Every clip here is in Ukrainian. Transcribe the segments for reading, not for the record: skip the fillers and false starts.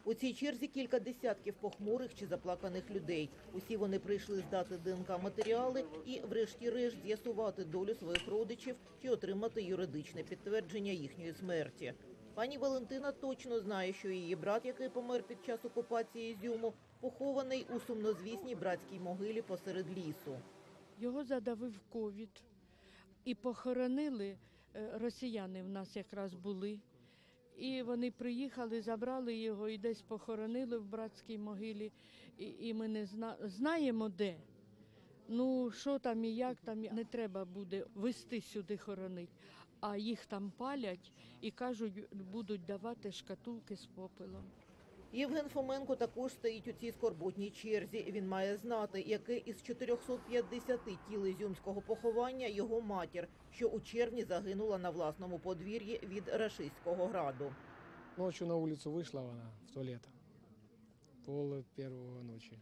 У цій черзі кілька десятків похмурих чи заплаканих людей. Усі вони прийшли здати ДНК-матеріали і, врешті-решт, з'ясувати долю своїх родичів чи отримати юридичне підтвердження їхньої смерті. Пані Валентина точно знає, що її брат, який помер під час окупації Ізюму, похований у сумнозвісній братській могилі посеред лісу. Його задавив ковід. І похоронили, росіяни в нас якраз були. І вони приїхали, забрали його і десь похоронили в братській могилі. І ми не знаємо де. Ну, що там і як там, не треба буде везти сюди хоронити. А їх там палять і кажуть, будуть давати шкатулки з попелом. Євген Фоменко також стоїть у цій скорботній черзі. Він має знати, яке із 450 тіл ізюмського поховання його матір, що у червні загинула на власному подвір'ї від рашистського граду. Ночью на вулицю вийшла вона в туалет, пол-первого ночі.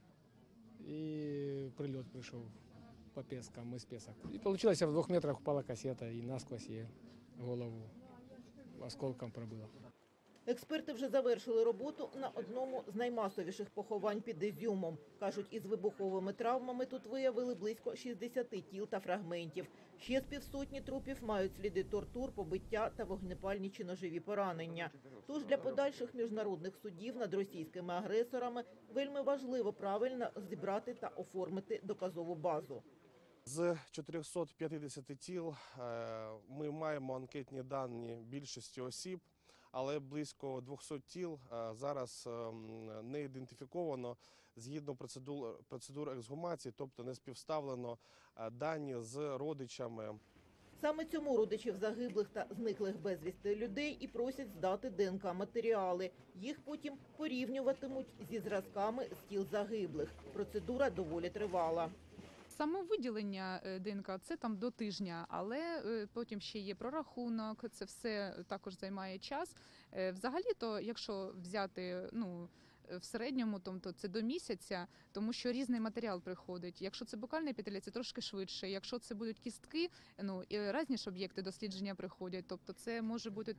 І прильот прийшов по пескам, із песок. І вийшло, в 2 метрах упала касета і насквозь її голову осколком пробила. Експерти вже завершили роботу на одному з наймасовіших поховань під Ізюмом. Кажуть, із вибуховими травмами тут виявили близько 60 тіл та фрагментів. Ще з півсотні трупів мають сліди тортур, побиття та вогнепальні чи ножові поранення. Тож для подальших міжнародних судів над російськими агресорами вельми важливо правильно зібрати та оформити доказову базу. З 450 тіл ми маємо анкетні дані більшості осіб, але близько 200 тіл зараз не ідентифіковано згідно процедур ексгумації, тобто не співставлено дані з родичами. Саме цьому родичів загиблих та зниклих безвісти людей і просять здати ДНК-матеріали. Їх потім порівнюватимуть зі зразками з тіл загиблих. Процедура доволі тривала. Саме виділення ДНК – це там до тижня, але потім ще є прорахунок, це все також займає час. Взагалі-то, якщо взяти в середньому, то це до місяця, тому що різний матеріал приходить. Якщо це бокальний епітелій, це трошки швидше. Якщо це будуть кістки, і різні ж об'єкти дослідження приходять. Тобто це може бути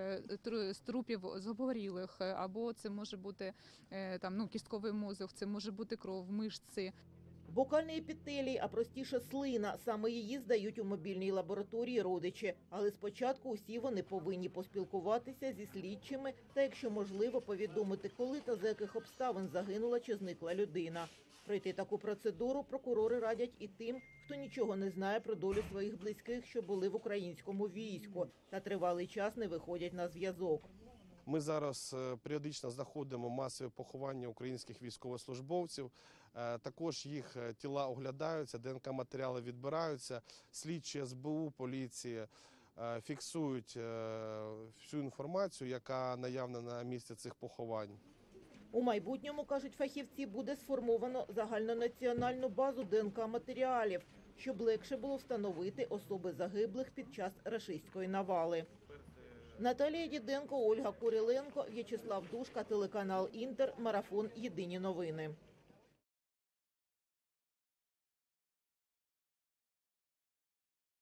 з трупів з обгорілих, або це може бути кістковий мозок, це може бути кров, мишці. Бокальний епітелій, а простіше слина. Саме її здають у мобільній лабораторії родичі. Але спочатку усі вони повинні поспілкуватися зі слідчими та, якщо можливо, повідомити, коли та за яких обставин загинула чи зникла людина. Пройти таку процедуру прокурори радять і тим, хто нічого не знає про долю своїх близьких, що були в українському війську та тривалий час не виходять на зв'язок. Ми зараз періодично знаходимо масові поховання українських військовослужбовців. Також їх тіла оглядаються, ДНК-матеріали відбираються. Слідчі СБУ, поліції фіксують всю інформацію, яка наявна на місці цих поховань. У майбутньому, кажуть фахівці, буде сформовано загальнонаціональну базу ДНК-матеріалів, щоб легше було встановити особи загиблих під час рашистської навали. Наталія Діденко, Ольга Куриленко, В'ячеслав Душка, телеканал «Інтер», марафон «Єдині новини».